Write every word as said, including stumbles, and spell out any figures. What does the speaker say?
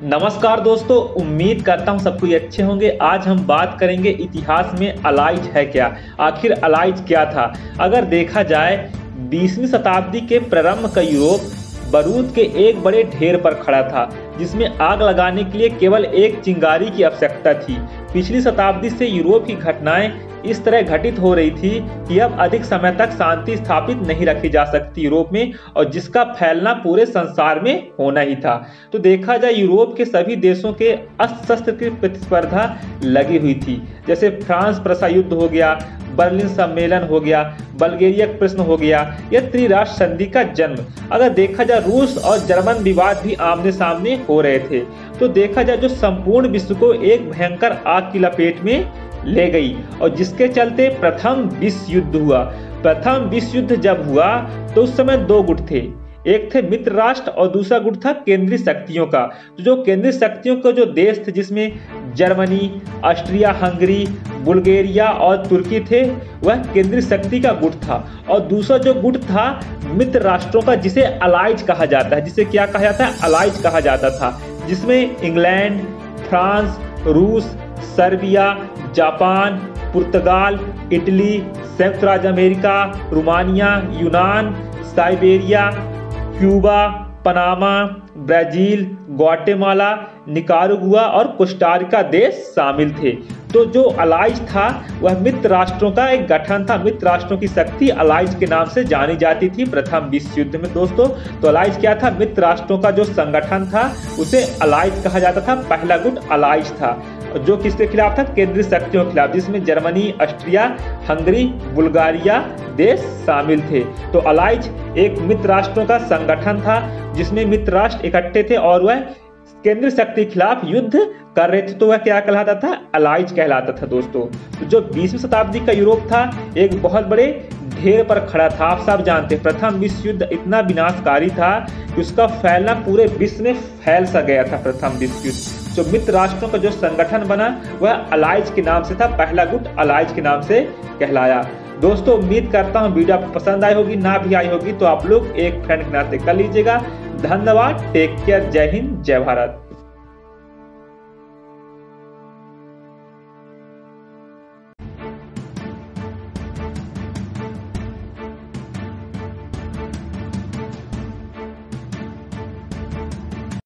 नमस्कार दोस्तों, उम्मीद करता हूँ सब कोई अच्छे होंगे। आज हम बात करेंगे इतिहास में अलाइज है क्या, आखिर अलाइज क्या था। अगर देखा जाए बीसवीं शताब्दी के प्रारंभ का यूरोप बारूद के एक बड़े ढेर पर खड़ा था, जिसमें आग लगाने के लिए केवल एक चिंगारी की आवश्यकता थी। पिछली शताब्दी से यूरोप की घटनाएं इस तरह घटित हो रही थी कि अब अधिक समय तक शांति स्थापित नहीं रखी जा सकती यूरोप में, और जिसका फैलना पूरे संसार में होना ही था। तो देखा जाए यूरोप के सभी देशों के अस्त्र शस्त्र की प्रतिस्पर्धा लगी हुई थी, जैसे फ्रांस प्रसा युद्ध हो गया, बर्लिन सम्मेलन हो गया, बल्गेरिया प्रश्न हो गया, या त्रिराष्ट्र संधि का जन्म। अगर देखा जाए रूस और जर्मन विवाद भी आमने सामने हो रहे थे। तो देखा जाए जो संपूर्ण विश्व को एक भयंकर आग की लपेट में ले गई, और जिसके चलते प्रथम विश्व युद्ध हुआ। प्रथम विश्व युद्ध जब हुआ तो उस समय दो गुट थे, एक थे मित्र राष्ट्र और दूसरा गुट था केंद्रीय शक्तियों का। तो जो केंद्रीय शक्तियों का जो देश थे, जिसमें जर्मनी, ऑस्ट्रिया हंगरी, बुल्गारिया और तुर्की थे, वह केंद्रीय शक्ति का गुट था। और दूसरा जो गुट था मित्र राष्ट्रों का, जिसे अलाइज कहा जाता है, जिसे क्या कहा जाता है, अलाइज कहा जाता था, जिसमें इंग्लैंड, फ्रांस, रूस, सर्बिया, जापान, पुर्तगाल, इटली, संयुक्त राज्य अमेरिका, रोमानिया, यूनान, Siberia, Cuba, Panama, Brazil, Guatemala, Nicaragua और कोस्टारिका देश शामिल थे। तो जो अलाइज था वह मित्र राष्ट्रों का एक गठन था। मित्र राष्ट्रों की शक्ति अलाइज के नाम से जानी जाती थी प्रथम विश्व युद्ध में दोस्तों। तो अलाइज क्या था, मित्र राष्ट्रों का जो संगठन था उसे अलाइज कहा जाता था। पहला गुट अलाइज था जो किसके खिलाफ था, केंद्रीय शक्तियों के खिलाफ, जिसमें जर्मनी, ऑस्ट्रिया हंगरी, बुल्गारिया देश शामिल थे। तो अलाइज एक मित्र राष्ट्रों का संगठन था जिसमें मित्र राष्ट्र इकट्ठे थे और वह केंद्रीय शक्ति के खिलाफ युद्ध कर रहे थे। तो वह क्या कहलाता था, अलाइज कहलाता था दोस्तों। तो जो बीसवीं शताब्दी का यूरोप था एक बहुत बड़े ढेर पर खड़ा था। आप सब जानते हैं प्रथम विश्व युद्ध इतना विनाशकारी था कि उसका फैलना पूरे विश्व में फैल सा गया था। प्रथम विश्व युद्ध जो मित्र राष्ट्रों का जो संगठन बना वह अलाइज के नाम से था। पहला गुट अलाइज के नाम से कहलाया। दोस्तों उम्मीद करता हूँ वीडियो आपको पसंद आई होगी, ना भी आई होगी तो आप लोग एक फ्रेंड के नाते कर लीजिएगा। धन्यवाद, टेक केयर, जय हिंद, जय भारत।